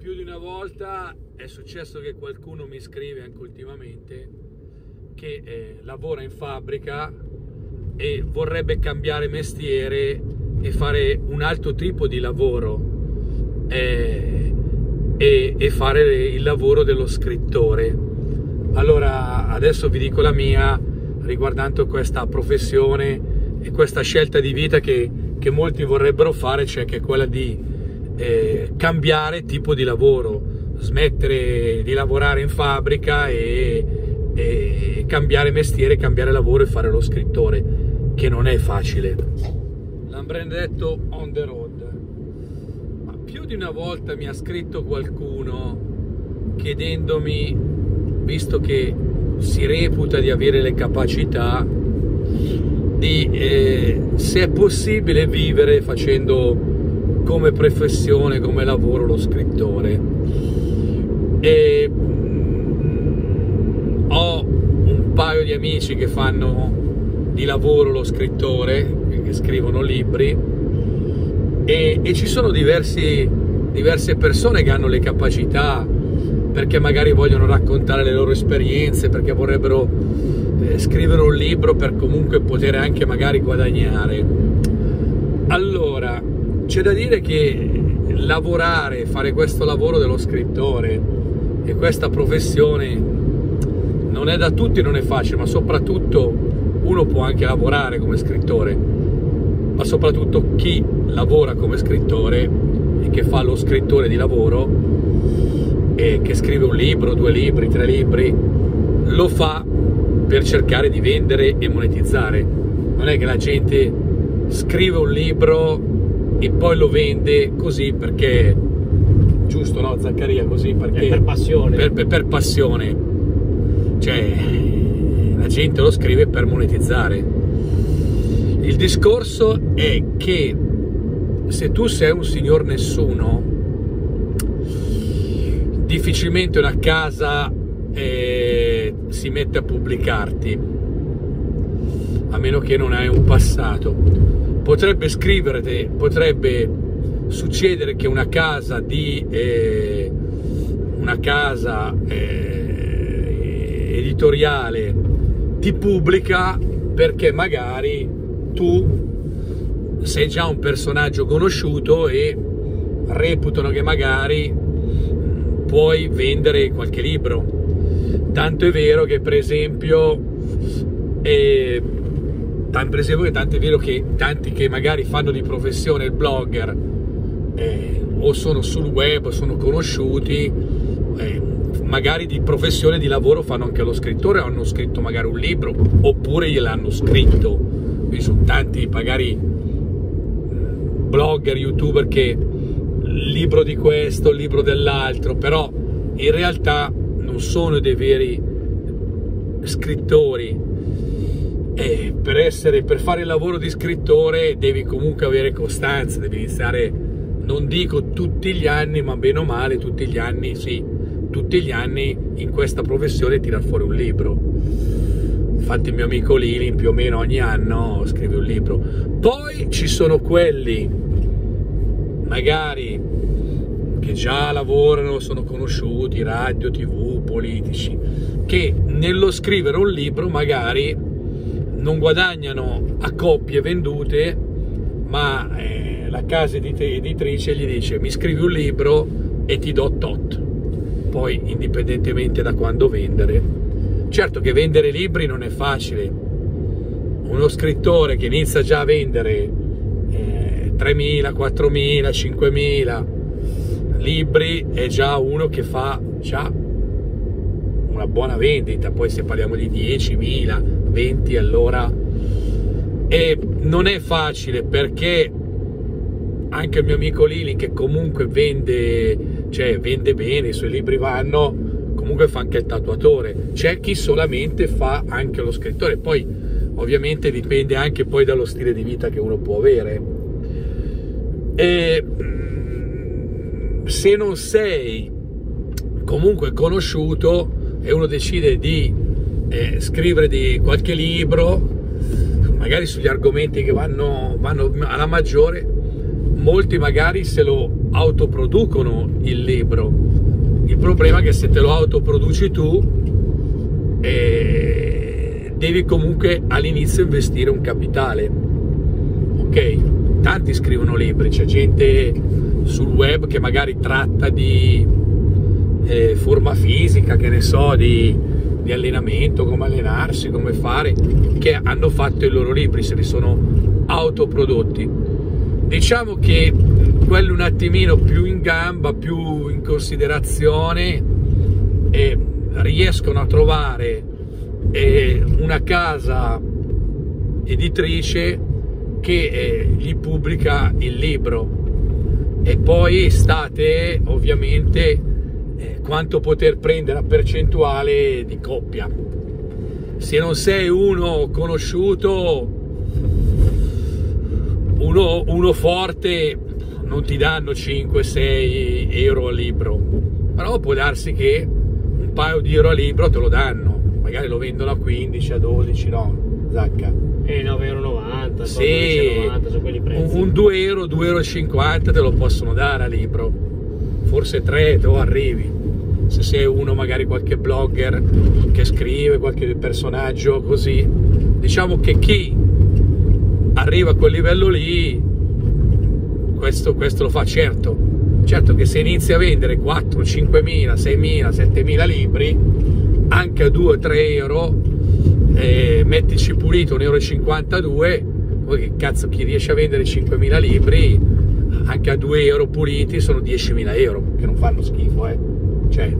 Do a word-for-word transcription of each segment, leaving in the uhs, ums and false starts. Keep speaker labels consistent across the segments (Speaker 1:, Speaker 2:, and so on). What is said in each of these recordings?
Speaker 1: più di una volta è successo che qualcuno mi scrive anche ultimamente che eh, lavora in fabbrica e vorrebbe cambiare mestiere e fare un altro tipo di lavoro eh, e, e fare il lavoro dello scrittore. Allora adesso vi dico la mia riguardante questa professione e questa scelta di vita che, che molti vorrebbero fare, cioè che è quella di eh, cambiare tipo di lavoro, smettere di lavorare in fabbrica e, e cambiare mestiere, cambiare lavoro e fare lo scrittore, che non è facile. L'hanno detto on the road. Ma più di una volta mi ha scritto qualcuno chiedendomi, visto che si reputa di avere le capacità, di eh, se è possibile vivere facendo come professione, come lavoro lo scrittore. E mh, ho un paio di amici che fanno di lavoro lo scrittore, che scrivono libri, e, e ci sono diversi, diverse persone che hanno le capacità, perché magari vogliono raccontare le loro esperienze, perché vorrebbero eh, scrivere un libro per comunque poter anche magari guadagnare. Allora, c'è da dire che lavorare, fare questo lavoro dello scrittore e questa professione non è da tutti, non è facile, ma soprattutto uno può anche lavorare come scrittore, ma soprattutto chi lavora come scrittore e che fa lo scrittore di lavoro e che scrive un libro, due libri, tre libri, lo fa per cercare di vendere e monetizzare. Non è che la gente scrive un libro e poi lo vende così perché, giusto no Zaccaria, così perché
Speaker 2: per passione,
Speaker 1: per, per, per passione, cioè la gente lo scrive per monetizzare. Il discorso è che se tu sei un signor nessuno, difficilmente una casa eh, si mette a pubblicarti, a meno che non hai un passato. Potrebbe scriverti, potrebbe succedere che una casa di eh, una casa eh, editoriale ti pubblica perché magari tu sei già un personaggio conosciuto e reputano che magari puoi vendere qualche libro. Tanto è vero che per esempio eh, per esempio tanto è vero che tanti che magari fanno di professione il blogger eh, o sono sul web o sono conosciuti, eh, magari di professione, di lavoro fanno anche lo scrittore, o hanno scritto magari un libro oppure gliel'hanno scritto. Quindi sono tanti magari blogger, youtuber che libro di questo, libro dell'altro, però in realtà non sono dei veri scrittori. E per essere, per fare il lavoro di scrittore devi comunque avere costanza, devi iniziare, non dico tutti gli anni, ma bene o male tutti gli anni, sì, tutti gli anni in questa professione tirar fuori un libro. Infatti il mio amico Lili più o meno ogni anno scrive un libro. Poi ci sono quelli magari che già lavorano, sono conosciuti, radio, tv, politici, che nello scrivere un libro magari non guadagnano a coppie vendute, ma eh, la casa editrice gli dice: mi scrivi un libro e ti do tot, poi indipendentemente da quando vendere. Certo che vendere libri non è facile. Uno scrittore che inizia già a vendere eh, tremila, quattromila, cinquemila libri è già uno che fa già una buona vendita. Poi se parliamo di diecimila, venti, allora, e non è facile, perché anche il mio amico Lili, che comunque vende, cioè vende bene, i suoi libri vanno, comunque fa anche il tatuatore. C'è chi solamente fa anche lo scrittore. Poi ovviamente dipende anche poi dallo stile di vita che uno può avere. E se non sei comunque conosciuto e uno decide di eh, scrivere di qualche libro, magari sugli argomenti che vanno, vanno alla maggiore, molti magari se lo autoproducono il libro, problema è che se te lo autoproduci tu eh, devi comunque all'inizio investire un capitale, ok? Tanti scrivono libri, c'è gente sul web che magari tratta di eh, forma fisica, che ne so, di, di allenamento, come allenarsi, come fare, che hanno fatto i loro libri, se li sono autoprodotti. Diciamo che quelli un attimino più in gamba, più in considerazione, eh, riescono a trovare eh, una casa editrice che eh, gli pubblica il libro, e poi state ovviamente eh, quanto poter prendere a percentuale di coppia. Se non sei uno conosciuto, uno, uno forte, non ti danno cinque sei euro al libro, però può darsi che un paio di euro al libro te lo danno, magari lo vendono a quindici, a dodici, no, Zacca?
Speaker 2: E nove e novanta euro,
Speaker 1: sì,
Speaker 2: dodici e novanta, su quelli prezzi.
Speaker 1: Un, un due euro, due e cinquanta euro te lo possono dare a libro, forse tre o arrivi, se sei uno, magari qualche blogger che scrive, qualche personaggio così. Diciamo che chi arriva a quel livello lì, questo, questo lo fa. Certo, certo che se inizi a vendere quattro, cinquemila, seimila, settemila libri, anche a due tre euro, eh, mettici pulito un euro e cinquantadue, poi che cazzo, chi riesce a vendere cinquemila libri, anche a due euro puliti sono diecimila euro, che non fanno schifo, eh. Cioè,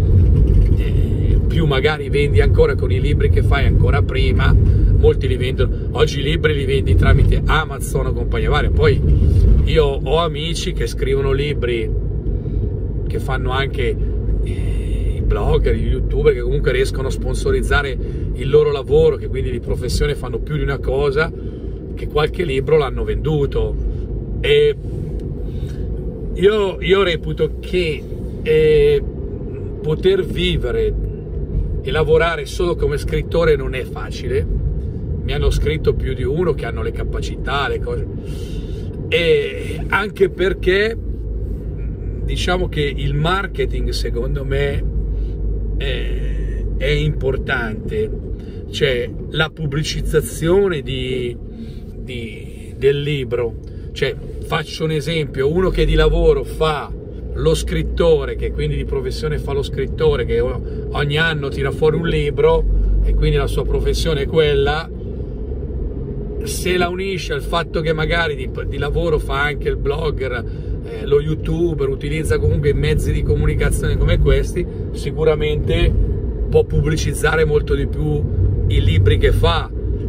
Speaker 1: eh, più magari vendi ancora con i libri che fai ancora prima. Molti li vendono, oggi i libri li vendi tramite Amazon o compagnia varia. Poi io ho amici che scrivono libri, che fanno anche eh, i blogger, gli youtuber, che comunque riescono a sponsorizzare il loro lavoro, che quindi di professione fanno più di una cosa, che qualche libro l'hanno venduto. E io, io reputo che eh, poter vivere e lavorare solo come scrittore non è facile. Mi hanno scritto più di uno che hanno le capacità, le cose, e anche perché diciamo che il marketing, secondo me, è, è importante, cioè la pubblicizzazione di, di, del libro. Cioè, faccio un esempio: uno che di lavoro fa lo scrittore, che quindi di professione fa lo scrittore, che ogni anno tira fuori un libro e quindi la sua professione è quella, se la unisce al fatto che magari di, di lavoro fa anche il blogger, eh, lo youtuber, utilizza comunque mezzi di comunicazione come questi, sicuramente può pubblicizzare molto di più i libri che fa,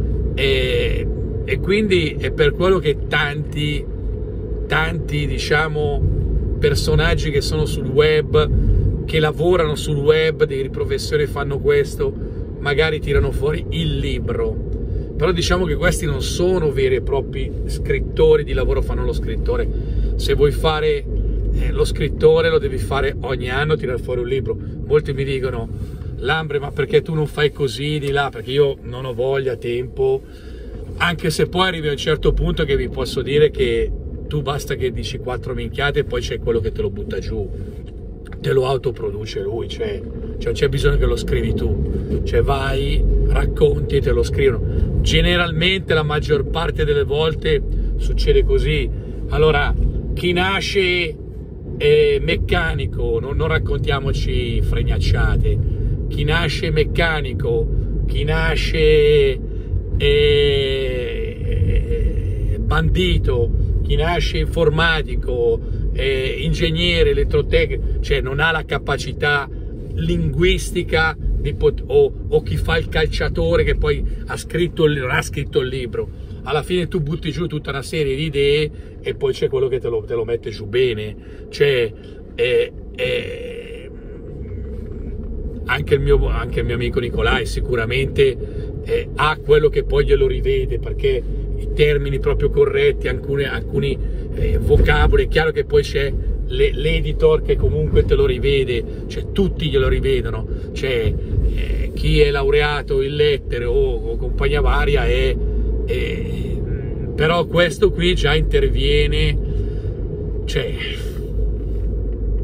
Speaker 1: e, e quindi è per quello che tanti tanti diciamo personaggi che sono sul web, che lavorano sul web, di professione fanno questo, magari tirano fuori il libro. Però diciamo che questi non sono veri e propri scrittori, di lavoro fanno lo scrittore. Se vuoi fare eh, lo scrittore lo devi fare ogni anno, tirare fuori un libro. Molti mi dicono: Lambre, ma perché tu non fai così di là? Perché io non ho voglia, tempo, anche se poi arrivi a un certo punto che vi posso dire che tu basta che dici quattro minchiate e poi c'è quello che te lo butta giù, te lo autoproduce lui, cioè, cioè non c'è bisogno che lo scrivi tu, cioè vai, racconti e te lo scrivono. Generalmente la maggior parte delle volte succede così. Allora, chi nasce eh, meccanico, non, non raccontiamoci fregnacciate, chi nasce meccanico, chi nasce eh, bandito, chi nasce informatico, eh, ingegnere, elettrotecnico, cioè non ha la capacità linguistica di pot- o, o chi fa il calciatore che poi ha scritto il, non ha scritto il libro. Alla fine tu butti giù tutta una serie di idee e poi c'è quello che te lo, te lo mette giù bene. Cioè eh, eh, anche, il mio, anche il mio amico Nicolai sicuramente eh, ha quello che poi glielo rivede, perché i termini proprio corretti, alcuni, alcuni eh, vocaboli, è chiaro che poi c'è l'editor che comunque te lo rivede, cioè tutti glielo rivedono, cioè eh, chi è laureato in lettere o, o compagnia varia è, è, però questo qui già interviene, cioè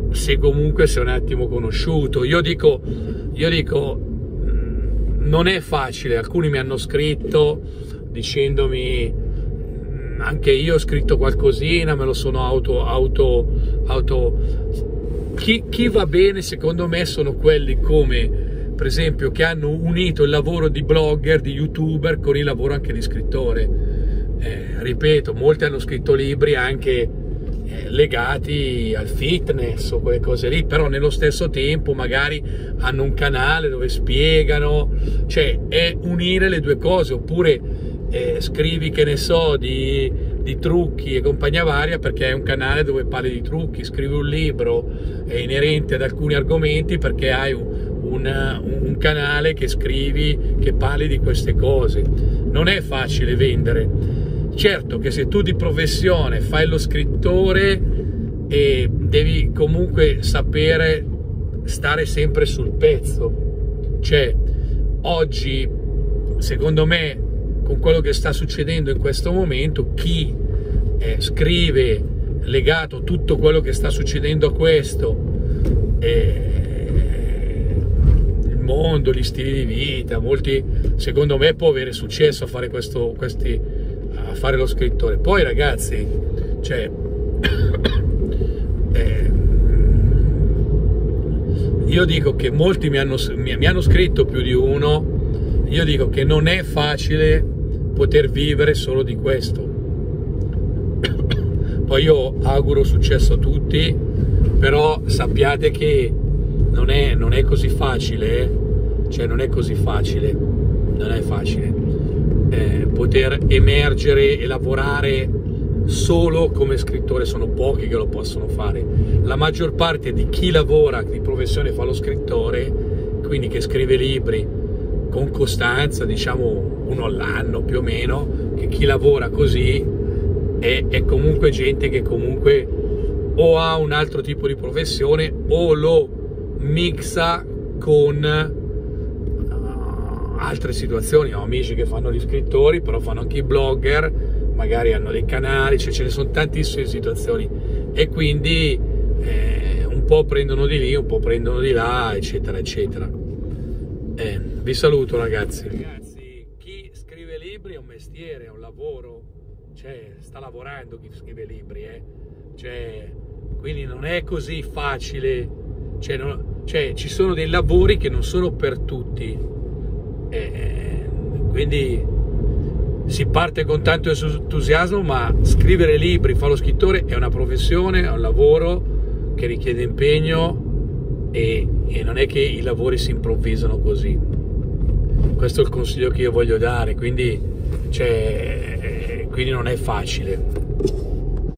Speaker 1: se comunque sei un attimo conosciuto. Io dico, io dico, non è facile. Alcuni mi hanno scritto dicendomi, anche io ho scritto qualcosina, me lo sono auto, auto, auto... Chi, chi va bene secondo me sono quelli come, per esempio, che hanno unito il lavoro di blogger, di youtuber con il lavoro anche di scrittore. Eh, ripeto, molti hanno scritto libri anche eh, legati al fitness o quelle cose lì, però nello stesso tempo magari hanno un canale dove spiegano, cioè è unire le due cose. Oppure eh, scrivi, che ne so, di, di trucchi e compagnia varia perché hai un canale dove parli di trucchi, scrivi un libro eh, inerente ad alcuni argomenti perché hai un Un, un canale che scrivi, che parli di queste cose. Non è facile vendere. Certo che se tu di professione fai lo scrittore e devi comunque sapere stare sempre sul pezzo. Cioè, oggi, secondo me, con quello che sta succedendo in questo momento, chi eh, scrive legato a tutto quello che sta succedendo a questo, eh, mondo, gli stili di vita, molti, secondo me, può avere successo a fare questo, questi, a fare lo scrittore. Poi ragazzi, cioè, eh, io dico che molti mi hanno, mi, mi hanno scritto, più di uno, io dico che non è facile poter vivere solo di questo. Poi io auguro successo a tutti, però sappiate che non è, non è così facile, eh? Cioè non è così facile, non è facile eh, poter emergere e lavorare solo come scrittore. Sono pochi che lo possono fare. La maggior parte di chi lavora di professione fa lo scrittore, quindi che scrive libri con costanza, diciamo uno all'anno più o meno, che chi lavora così è, è comunque gente che comunque o ha un altro tipo di professione o lo mixa con altre situazioni. Ho amici che fanno gli scrittori, però fanno anche i blogger, magari hanno dei canali, cioè ce ne sono tantissime situazioni, e quindi eh, un po' prendono di lì, un po' prendono di là, eccetera eccetera. Eh, vi saluto ragazzi. Ragazzi, chi scrive libri è un mestiere, è un lavoro, cioè sta lavorando chi scrive libri, eh? Cioè, quindi non è così facile, cioè, non, cioè ci sono dei lavori che non sono per tutti. Eh, quindi si parte con tanto entusiasmo, ma scrivere libri, fare lo scrittore è una professione, è un lavoro che richiede impegno e, e non è che i lavori si improvvisano così. Questo è il consiglio che io voglio dare, quindi, cioè, quindi non è facile.